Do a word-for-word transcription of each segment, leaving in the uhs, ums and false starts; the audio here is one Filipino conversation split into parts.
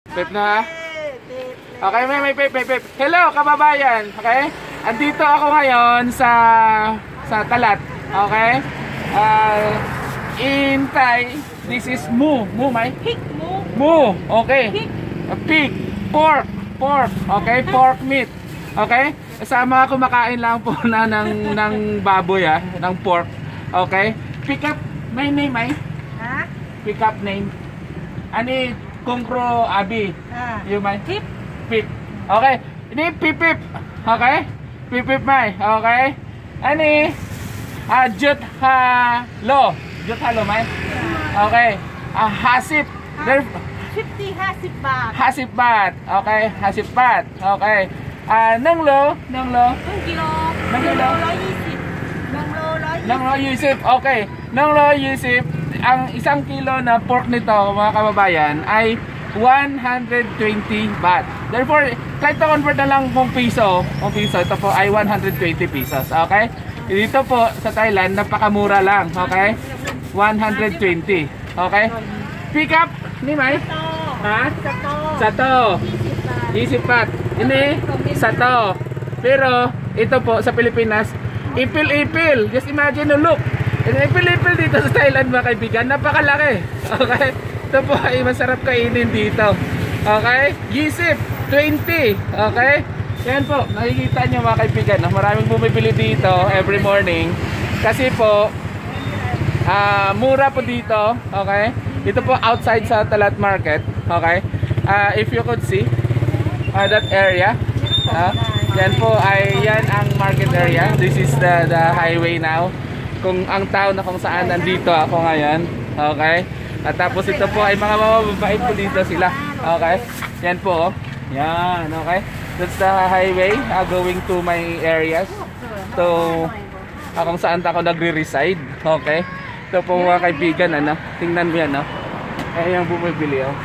Pip na. Okay, may may pip, pip, pip. Hello, kababayan. Okay? Andito ako ngayon sa sa Talat. Okay? Uh, in Thai, this is mu. Mu, may? Pig, mu. Mu. Okay. Pig. A pig. Pork. Pork. Okay? Pork meat. Okay? Kasama ako kumakain lang po na ng, ng baboy, ah. Ng pork. Okay? Pick up. May name, may? Ha? Pick up name. Ani Kungkro Abi. Ah. You may? Pip. Pip. Okay. Ini pip pip. Okay? Pip pip may. Okay? Ani ah Jut ha lo. Jut halo may. Okay. Ah hasip. There fifty hasip baht. hasip bat. Okay, hasip bat. Okay. Ah nang lo, nang lo. Nang kilo. Nang kilo. ร้อยยี่สิบ Nang lo,ร้อยยี่สิบ Nang lo yusip. Okay. Nang lo yusip. Ang isang kilo na pork nito, mga kababayan, ay one hundred twenty baht. Therefore, try to convert na lang kung piso. Kung piso, ito po ay one hundred twenty pesos. Okay? Dito po sa Thailand, napakamura lang. Okay? one hundred twenty. Okay? Pick up. Ni May? Ha? Sato. Sato. ยี่สิบบาท twenty baht. Ini? Sato. Pero, ito po sa Pilipinas, ipil-ipil. Just imagine, look. Ipil-ipil dito sa Thailand, mga kaibigan. Napakalaki. Okay? Ito po ay masarap kainin dito. Okay? Gisip, twenty. Okay? Yan po, nakikita nyo mga kaibigan, maraming bumibili dito every morning. Kasi po, uh, mura po dito. Okay? Ito po outside sa Talat Market. Okay? Uh, if you could see, uh, that area. Uh, yan po ay, yan ang market area. This is the, the highway now. Kung ang town na kung saan nandito ako ngayon. Okay? At tapos ito po ay mga mababait po dito sila. Okay? Yan po. Yan. Okay? That's the highway uh, going to my areas. So, uh, kung saan ako nagre-reside. Okay? Ito po mga kaibigan. Ano? Tingnan mo yan. No? Eh, yung bumibili. Oh.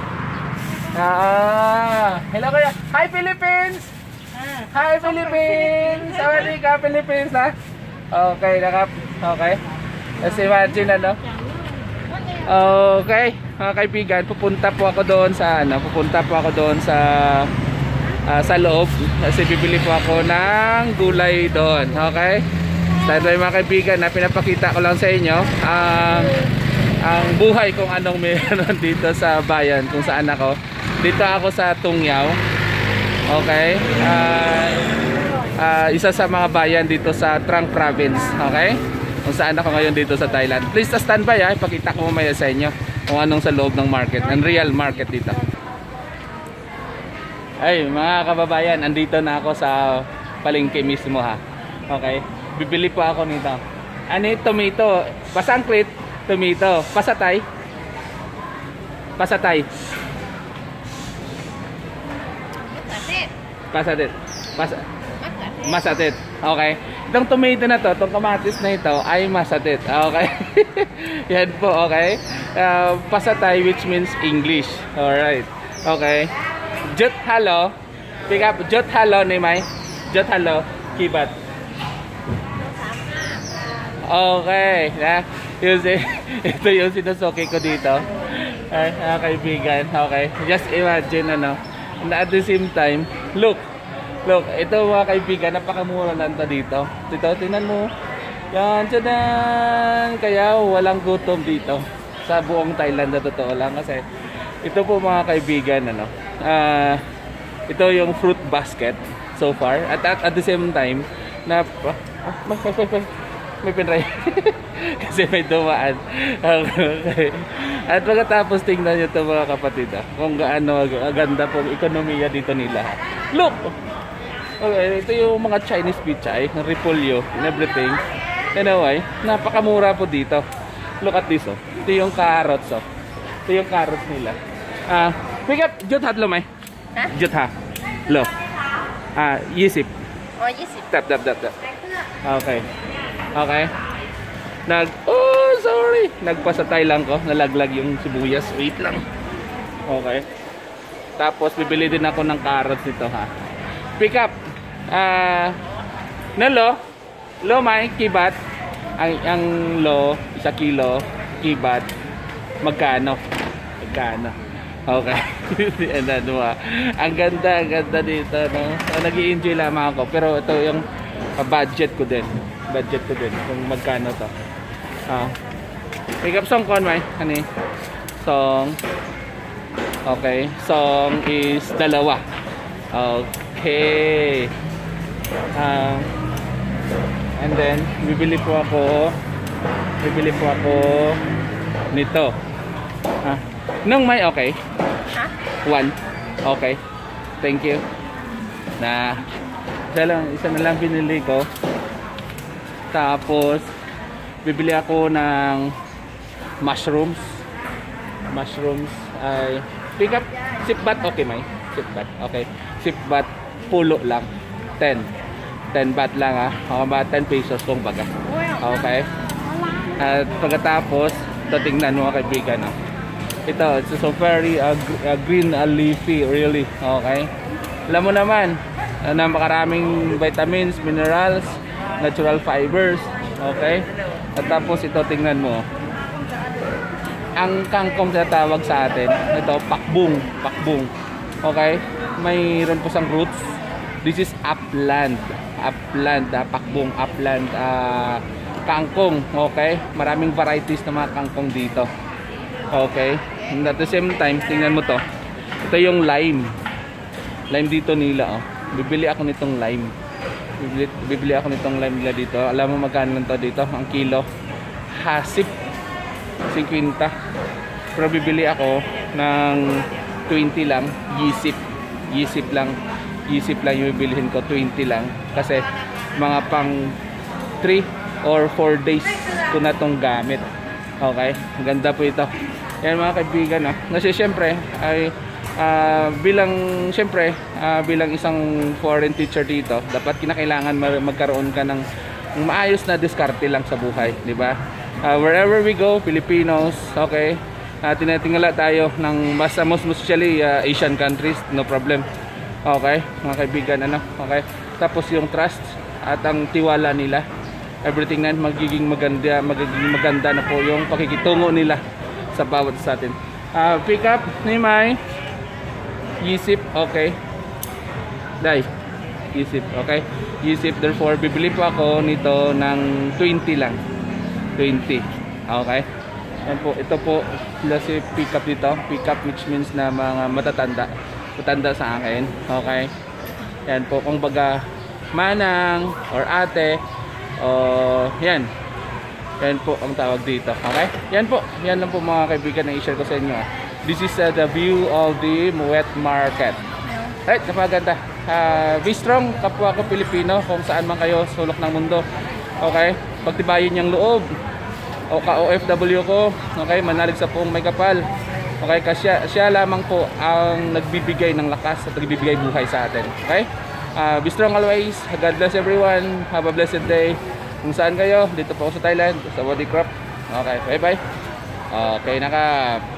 Ah, hello kuya. Hi Philippines! Hi Philippines! Sawadi ka Philippines ha? Okay, nakap. Okay. Let's imagine ano. Okay, mga kaibigan, pupunta po ako doon sa ano, pupunta po ako doon sa uh, sa loob kasi bibili po ako ng gulay doon. Okay? Standby mga kaibigan, na pinapakita ko lang sa inyo ang ang buhay kung anong meron dito sa bayan kung saan ako. Dito ako sa Tungyaw. Okay? Uh, uh, isa sa mga bayan dito sa Trang Province. Okay? Kung saan ako ngayon dito sa Thailand. Please stand by ha. Ipakita ko mamaya sa inyo kung anong sa loob ng market. Ang real market dito. Ay mga kababayan, andito na ako sa palengke mismo ha. Okay? Bibili po ako nito. Ano yung tomato? Pasangkrit, tomato. Pasatay. Pasatay. Pasatit. Pas masatit. Okay. Itong tomato na to, itong kamatis na ito ay masatit. Okay. Yan po, okay. Uh, pasatay which means English. Alright. Okay. Jut halo. Pick up jut halo ni Mai. Jut halo. Kibat. Okay. Na, yun si, ito yung sinusuki ko dito. Ay, uh, kaibigan. Okay. Just imagine ano. And at the same time, look, look, ito mga kaibigan, napakamura lang ito dito. Dito, tingnan mo. Yan, tsadan! Kaya walang gutom dito sa buong Thailand na totoo lang. Kasi ito po mga kaibigan, ano, uh, ito yung fruit basket so far. At at, at the same time, na, ah, may, may, may, may, may pinray. Kasi may dumaan. Okay. At pagkatapos tingnan nyo ito mga kapatid ha, kung gaano ganda pong ekonomiya dito nila. Look! Okay, ito yung mga Chinese pichay, repolyo and everything. Anyway, napakamura po dito. Look at this oh. Ito yung carrots oh. Ito yung carrots nila. Ah, uh, pick up jut hat lo may. Ha? Jut ha. Lo. Ah, yisip. Oh, yisip. Tap tap tap tap. Okay. Okay. Nag oh sorry, nagpasatay lang ko, nalaglag yung sibuyas. Wait lang. Okay. Tapos bibili din ako ng carrots dito ha. Pick up. Ah, uh, nalo. Lo may kibat. Ang ang lo, isa kilo kibat. Magkano? Magkano? Okay. And then, uh, ang ganda, ang ganda dito, no? So, nag-i-enjoy lamang ako. Pero ito yung uh, budget ko din. Budget ko din. Kung magkano to. Ah. Pick up song kon, may. Hani? Song. Okay. Song is dalawa. Okay. Um, and then, bibili po ako. Bibili po ako nito. Ah. Nung may okay. Ha? One. Okay. Thank you. Na isa lang, isa na lang binili ko. Tapos bibili ako ng mushrooms. Mushrooms ay pick up sipbat okay may. Sipbat. Okay. Sipbat pulo lang. ten. ten baht lang ah. O ba ten pesos kung baga. Okay. At pagkatapos, ito tingnan mo kaibigan ah. Ito, it's so very uh, uh, green uh, leafy, really. Okay. Alam mo naman, uh, napakaraming vitamins, minerals, natural fibers. Okay. At tapos ito, tingnan mo. Ang kangkong tinatawag sa atin, ito, pakbung. Pakbung. Okay. Mayroon po sang roots. This is upland. Upland, uh, pakbung, upland, uh, kangkong. Okay. Maraming varieties ng mga kangkong dito. Okay. And at the same time, tingnan mo to. Ito yung lime. Lime dito nila, oh. Bibili ako nitong lime. Bibili, bibili ako nitong lime nila dito. Alam mo magkano lang to dito? Ang kilo. Hasip. fifty. Pero bibili ako ng twenty lang. Yisip. Yisip lang. Yisip lang yung bibilihin ko. twenty lang. Kasi mga pang three or four days ko na tong gamit. Okay. Ang ganda po ito. Yan mga kaibigan, no? Kasi syempre ay uh, bilang syempre uh, bilang isang foreign teacher dito, dapat kinakailangan magkaroon ka ng maayos na diskarte lang sa buhay, di ba? Uh, wherever we go, Filipinos, okay? Uh, tinatingala tayo ng mas most especially uh, Asian countries, no problem. Okay, mga kaibigan, ano? Okay. Tapos yung trust at ang tiwala nila, everything na magiging maganda, magiging maganda na po yung pakikitungo nila sa bawat sa atin. Uh, pick up ni May. Yisip, okay. Dai. Yisip, okay. Yisip, therefore, bibili po ako nito ng twenty lang. twenty. Okay. Yan po, ito po sila si pick up dito. Pick up which means na mga matatanda. Matanda sa akin. Okay. Yan po, kung baga manang or ate o yan. Yan po ang tawag dito. Okay? Yan po. Yan lang po mga kaibigan na i-share ko sa inyo. This is uh, the view of the wet market. Right, napaganda. Uh, be strong, kapwa ko Pilipino, kung saan man kayo sulok ng mundo. Okay? Pagtibayin niyang loob. O ka-O F W ko. Okay? Manalig sa puong may kapal. Okay? Kasi siya, siya lamang po ang nagbibigay ng lakas at nagbibigay buhay sa atin. Okay? Uh, be strong always. God bless everyone. Have a blessed day. Kung saan kayo, dito po ako sa Thailand, sa Wadi Crop. Okay, bye bye. Okay, naka